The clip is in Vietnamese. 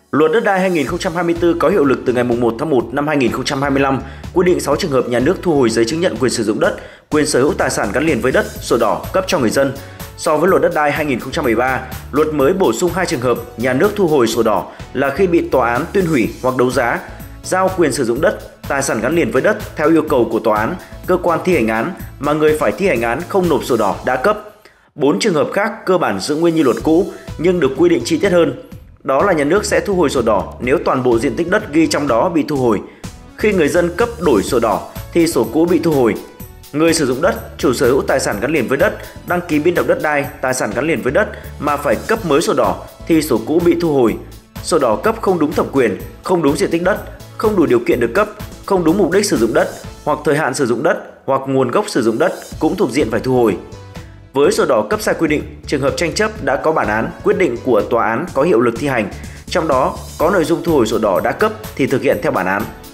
Luật đất đai 2024 có hiệu lực từ ngày 1 tháng 1 năm 2025, quy định 6 trường hợp nhà nước thu hồi giấy chứng nhận quyền sử dụng đất, quyền sở hữu tài sản gắn liền với đất, sổ đỏ cấp cho người dân. So với luật đất đai 2013, luật mới bổ sung 2 trường hợp nhà nước thu hồi sổ đỏ là khi bị tòa án tuyên hủy hoặc đấu giá, giao quyền sử dụng đất, tài sản gắn liền với đất theo yêu cầu của tòa án, cơ quan thi hành án mà người phải thi hành án không nộp sổ đỏ đã cấp. 4 trường hợp khác cơ bản giữ nguyên như luật cũ nhưng được quy định chi tiết hơn. Đó là nhà nước sẽ thu hồi sổ đỏ nếu toàn bộ diện tích đất ghi trong đó bị thu hồi. Khi người dân cấp đổi sổ đỏ thì sổ cũ bị thu hồi. Người sử dụng đất, chủ sở hữu tài sản gắn liền với đất, đăng ký biên động đất đai, tài sản gắn liền với đất mà phải cấp mới sổ đỏ thì sổ cũ bị thu hồi. Sổ đỏ cấp không đúng thẩm quyền, không đúng diện tích đất, không đủ điều kiện được cấp, không đúng mục đích sử dụng đất hoặc thời hạn sử dụng đất hoặc nguồn gốc sử dụng đất cũng thuộc diện phải thu hồi. Với sổ đỏ cấp sai quy định, trường hợp tranh chấp đã có bản án, quyết định của tòa án có hiệu lực thi hành, trong đó có nội dung thu hồi sổ đỏ đã cấp thì thực hiện theo bản án.